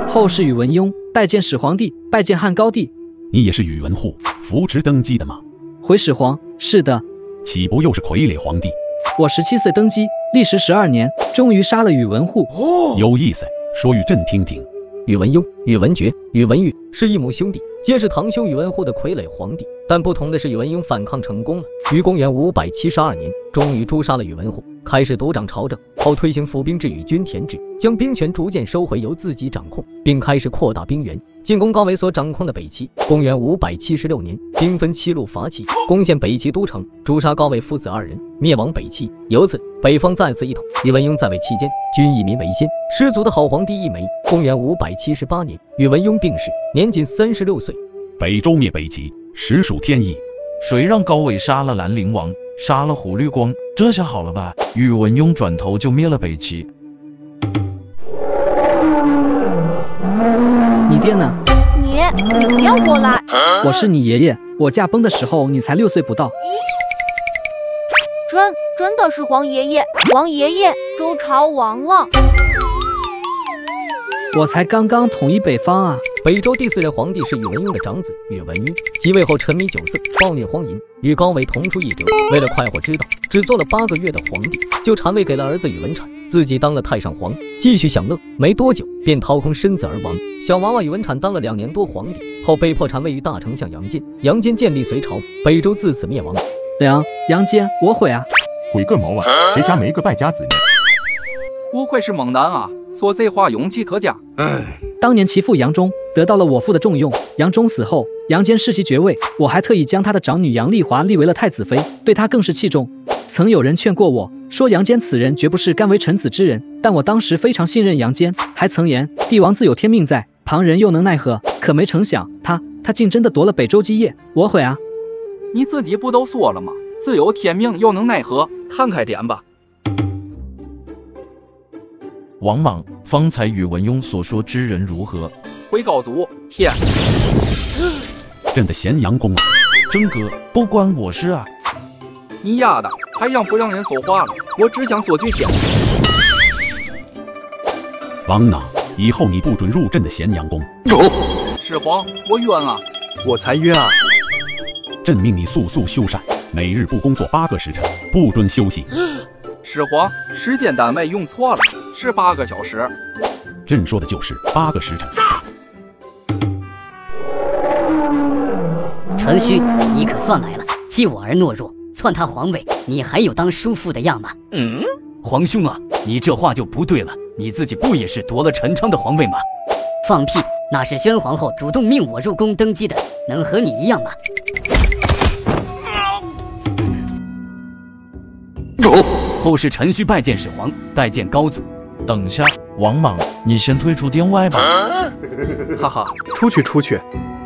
后世宇文邕拜见始皇帝，拜见汉高帝。 你也是宇文护扶植登基的吗？ 回始皇，是的。 岂不又是傀儡皇帝？ 我17岁登基，历时12年，终于杀了宇文护。 有意思，说与朕听听。 宇文邕、宇文觉、宇文毓是异母兄弟，皆是堂兄宇文护的傀儡皇帝。但不同的是，宇文邕反抗成功了，于公元572年终于诛杀了宇文护，开始独掌朝政，后推行府兵制与均田制，将兵权逐渐收回，由自己掌控，并开始扩大兵源，进攻高纬所掌控的北齐。公元576年，兵分7路伐齐，攻陷北齐都城，诛杀高纬父子2人，灭亡北齐。由此，北方再次一统。宇文邕在位期间，均以民为先，失足的好皇帝一枚。公元578年，宇文邕病逝，年仅36岁。 北周灭北齐，实属天意。 谁让高纬杀了兰陵王，杀了虎律光？这下好了吧？宇文邕转头就灭了北齐。 你爹呢？ 你不要过来！ 我是你爷爷，我驾崩的时候你才6岁不到。 真的是皇爷爷，王爷爷，周朝亡了。 我才刚刚统一北方啊！ 北周第4任皇帝是宇文邕的长子宇文赟，即位后沉迷酒色，暴虐荒淫，与高纬同出一辙。为了快活之道，只做了8个月的皇帝，就禅位给了儿子宇文阐，自己当了太上皇，继续享乐。没多久便掏空身子而亡。小娃娃宇文阐当了2年多皇帝后，被迫禅位于大丞相杨坚。杨坚建立隋朝，北周自此灭亡。 杨坚，我悔啊！ 悔个毛啊！谁家没个败家子呢？ 不愧是猛男啊，说这话勇气可嘉。 当年其父杨忠得到了我父的重用，杨忠死后，杨坚世袭爵位，我还特意将他的长女杨丽华立为了太子妃，对他更是器重。曾有人劝过我说，杨坚此人绝不是甘为臣子之人，但我当时非常信任杨坚，还曾言帝王自有天命在，旁人又能奈何？可没成想，他竟真的夺了北周基业，我悔啊！ 你自己不都说了吗？自有天命又能奈何？看开点吧。 王莽，方才宇文邕所说之人如何？ 回高祖，天！ 朕的咸阳宫啊！ 真哥，不关我事啊！ 你丫的，还让不让人说话了？我只想说句天。 王呐，以后你不准入朕的咸阳宫。 始皇，我冤啊！ 我才冤啊！ 朕命你速速修缮，每日不工作8个时辰，不准休息。 始皇，时间单位用错了，是8个小时。 朕说的就是8个时辰。 程须，你可算来了！弃我而懦弱，篡他皇位，你还有当叔父的样吗？ 皇兄啊，你这话就不对了，你自己不也是夺了陈昌的皇位吗？ 放屁！那是宣皇后主动命我入宫登基的，能和你一样吗？ 后世陈须拜见始皇，拜见高祖。 等下，王莽，你先退出殿外吧。 哈哈，出去。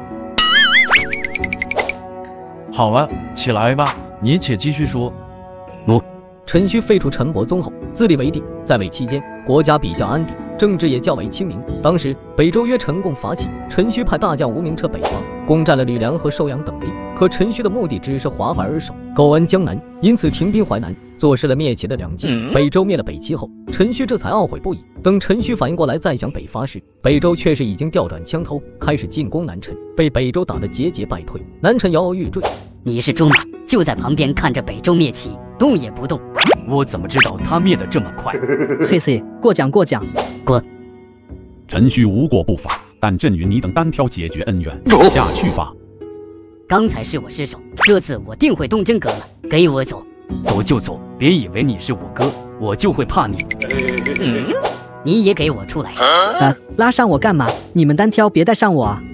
好啊，起来吧，你且继续说。 陈须废除陈伯宗后，自立为帝，在位期间，国家比较安定，政治也较为清明。当时北周约陈共伐齐，陈须派大将吴明彻北伐，攻占了吕梁和寿阳等地。可陈须的目的只是滑板而守，苟安江南，因此停兵淮南，坐实了灭齐的良机。北周灭了北齐后，陈须这才懊悔不已。等陈须反应过来再想北伐时，北周却是已经调转枪头，开始进攻南陈，被北周打得节节败退，南陈摇摇欲坠。 你是中马，就在旁边看着北周灭齐，动也不动。 我怎么知道他灭得这么快？ 嘿嘿，过奖。 滚！ 陈须无过不法，但朕与你等单挑解决恩怨，下去吧。 刚才是我失手，这次我定会动真格了。给我走！ 走就走，别以为你是我哥，我就会怕你。 你也给我出来！ 拉上我干嘛？你们单挑别带上我啊！